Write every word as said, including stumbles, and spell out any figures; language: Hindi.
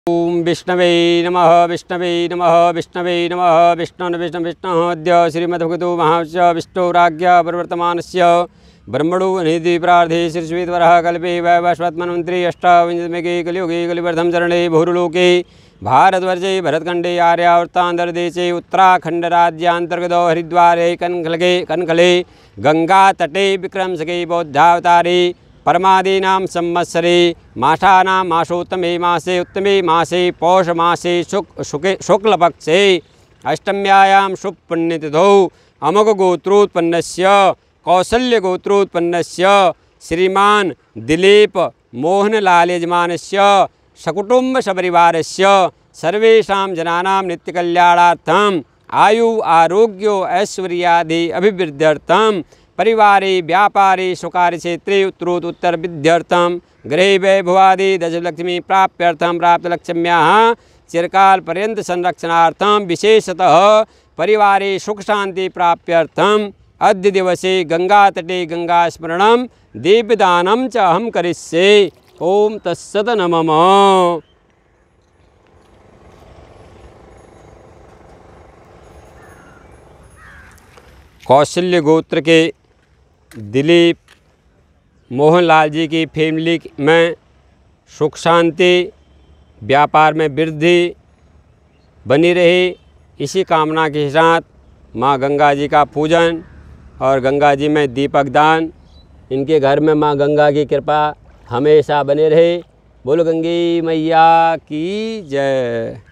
ओम विष्णवे नमः विष्णवे नमः विष्णवे नमः विष्णु विष्णु विष्णुद्य श्रीमद्भगवतो महाविष्णु विष्णुराज्ञा प्रवर्तमानस्य ब्रह्मणो निधि प्रार्थे श्रीश्वेतवरः कल्पे वैवस्वत्मन्वन्त्री अष्टाविंशतिके कलियुगे कलिवर्धम चरणे भूरुलोके भारतवर्षे भरतखण्डे आर्यावर्तान्ध्रदेशे उत्तराखण्डराज्यान्तर्गतो हरिद्वारे कनखलगे कनखले गंगातटे विक्रमसके बौद्धावतारे परमादीनां संवत्सरे मासानां मासोत्तमे मासे उत्तमे मासे पौष मासे शुक् शुके शुक्लपक्षे अष्टम्यायां शुभपुण्यतिथौ अमुकगोत्रोत्पन्नस्य कौसल्यगोत्रोत्पन्नस्य श्रीमान् दिलीप मोहनलाल यजमानस्य सकुटुम्ब सपरिवारस्य सर्वेषां जनानां नित्यकल्याणार्थम् आयु आरोग्यो ऐश्वर्यादि अभिवृद्ध्यर्थं परिवारे व्यापारे स्वकार्यक्षेत्रे उत्तरोत्तर विद्यार्थम गृहे वैभवादि दशलक्ष्मी प्राप्त्यर्थम प्राप्तलक्ष्म्याः चिरकाल पर्यंत संरक्षणार्थम विशेषतः परिवारे सुख शांति प्राप्त्यर्थम अद्य दिवसे गंगा तटे गंगा स्मरणम दीपदानम च अहम करिष्ये। ओम तत्सत नमः। कौशल्य गोत्र के दिलीप मोहनलाल जी की फैमिली में सुख शांति व्यापार में वृद्धि बनी रहे, इसी कामना के साथ माँ गंगा जी का पूजन और गंगा जी में दीपक दान, इनके घर में माँ गंगा की कृपा हमेशा बने रहे। बोलो गंगे मैया की जय।